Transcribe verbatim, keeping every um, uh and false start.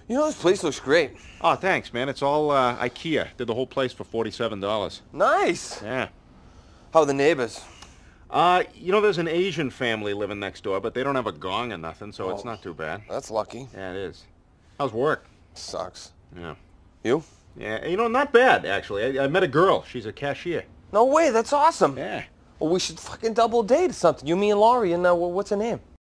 You know, this place looks great. Oh, thanks, man. It's all uh, IKEA. Did the whole place for forty-seven dollars. Nice. Yeah. How are the neighbors? Uh, you know, there's an Asian family living next door, but they don't have a gong or nothing, so Oh, it's not too bad. That's lucky. Yeah, it is. How's work? Sucks. Yeah. You? Yeah, you know, not bad, actually. I, I met a girl. She's a cashier. No way, that's awesome. Yeah. Well, we should fucking double date or something. You, me, and Laurie, and uh, what's her name?